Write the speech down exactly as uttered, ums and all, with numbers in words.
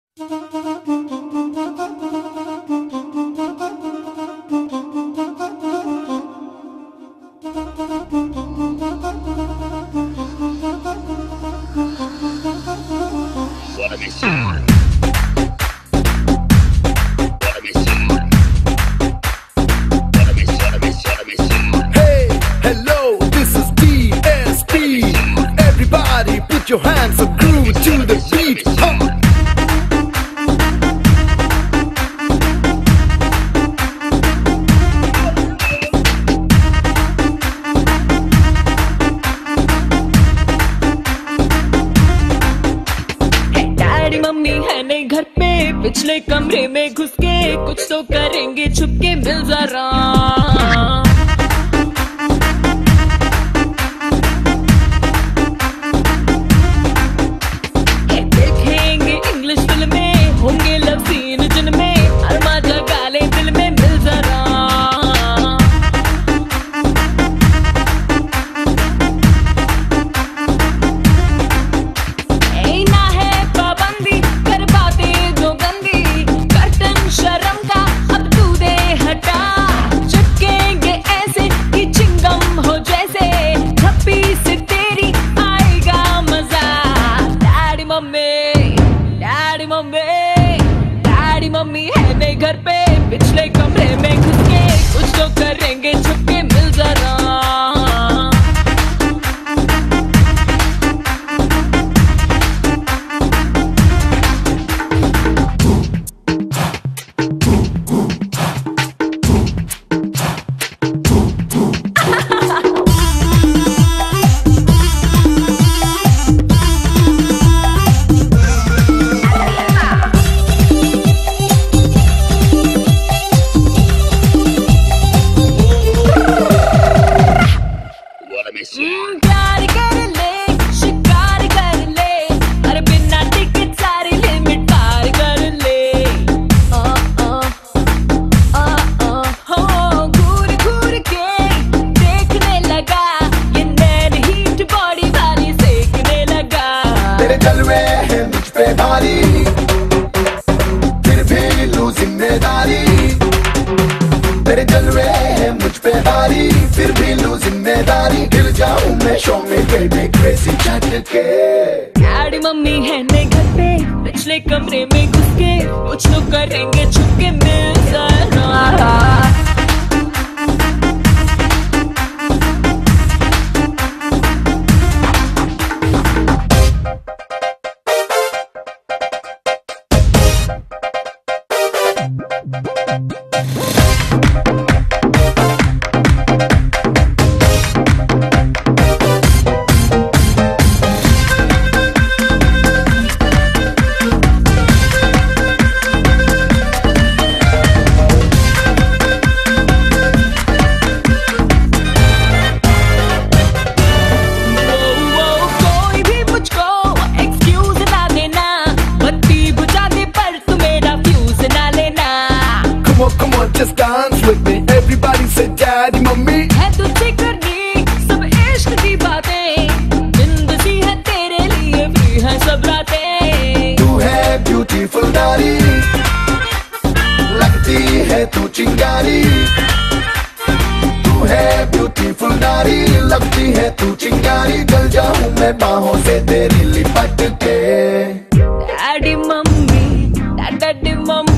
Your hands so groove to the beat. Huh. Daddy mummy है नहीं घर पे, पिछले कमरे में घुस के कुछ तो करेंगे छुपके, मिल जरा। डैडी मम्मी डैडी मम्मी है नहीं घर पे, पिछले कमरे में घुस के कुछ तो करेंगे छुपके, मिल जरा। प्यार कर ले, शिकार कर ले, अरे बिना टिकट सारी लिमिट पार कर ले। आ, आ, आ, आ, हो घूर घूर के देखने लगा, ये नैन हीट बॉडी वाली सेकने लगा। तेरे जलवे हैं मुझ पे भारी, फिर भी लूं जिम्मेदारी। तेरे जलवे हैं मुझ पे भारी, फिर भी लूं जिम्मेदारी। गिर जाऊं मैं शो में बेबी क्रेजी झटके। डैडी मम्मी है नहीं घर पे, पिछले कमरे में घुस के कुछ तो करेंगे छुपके, मिल जरा। Come on, just dance with me. Everybody say daddy, mummy. है तुझसे करनी सब इश्क की बातें, जिंदगी है तेरे लिए फ्री है सब रातें। तू है ब्यूटीफुल नारी, लगती है तू चिंगारी। तू है ब्यूटीफुल नारी, लगती है तू चिंगारी। जल जाऊं मैं बाहों से तेरी लिपट के। Daddy mummy daddy mummy